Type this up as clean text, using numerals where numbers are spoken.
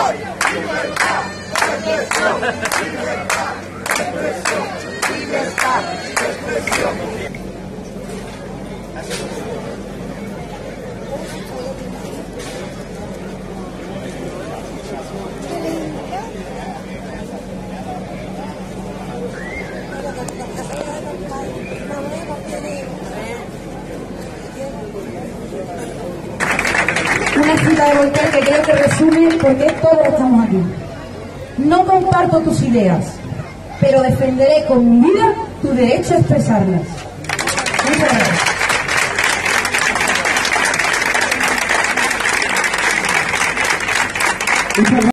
Una cita de Voltaire que creo que resume por qué todos estamos aquí. No comparto tus ideas, pero defenderé con mi vida tu derecho a expresarlas. Muchas gracias.